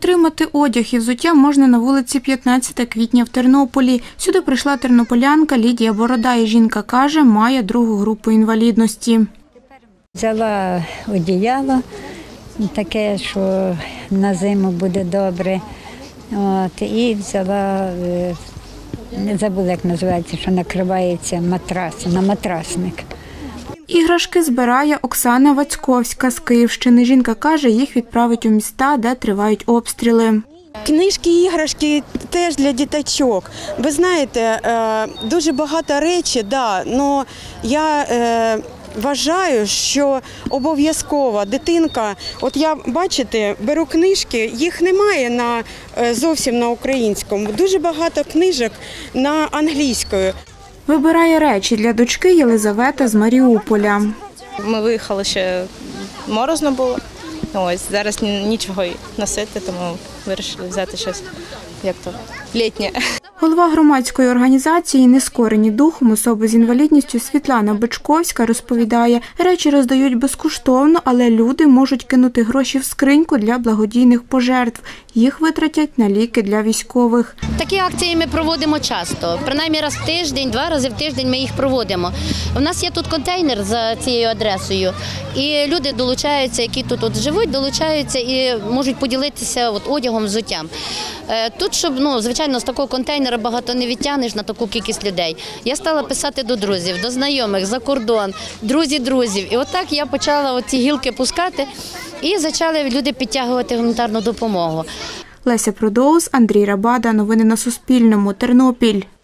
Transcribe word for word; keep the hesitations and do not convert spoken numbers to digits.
Отримати одяг і взуття можна на вулиці п'ятнадцятого квітня в Тернополі. Сюди прийшла тернополянка Лідія Бородай. Жінка каже, має другу групу інвалідності. Взяла одіяло, таке, що на зиму буде добре. От, і взяла, не забула, як називається, що накривається матрас, на матрасник. Іграшки збирає Оксана Вацьковська з Київщини. Жінка каже, їх відправить у міста, де тривають обстріли. Книжки, іграшки теж для діточок. Ви знаєте, дуже багато речей, да, але я вважаю, що обов'язково дитинка, от я, бачите, беру книжки, їх немає на, зовсім на українському, дуже багато книжок на англійською. Вибирає речі для дочки Єлизавета з Маріуполя. Ми виїхали, ще морозно було, ось зараз нічого носити, тому вирішили взяти щось, як то, літнє. Голова громадської організації «Нескорені духом» особи з інвалідністю Світлана Бичковська розповідає, речі роздають безкоштовно, але люди можуть кинути гроші в скриньку для благодійних пожертв. Їх витратять на ліки для військових. Такі акції ми проводимо часто, принаймні раз в тиждень, два рази в тиждень ми їх проводимо. У нас є тут контейнер за цією адресою, і люди долучаються, які тут от живуть, долучаються і можуть поділитися от одягом, взуттям. Тут, щоб, ну, звичайно, з такого контейнера багато не відтягнеш на таку кількість людей. Я стала писати до друзів, до знайомих, за кордон, друзі-друзів. І отак я почала ці гілки пускати і почали люди підтягувати гуманітарну допомогу. Леся Продоус, Андрій Рабада. Новини на Суспільному. Тернопіль.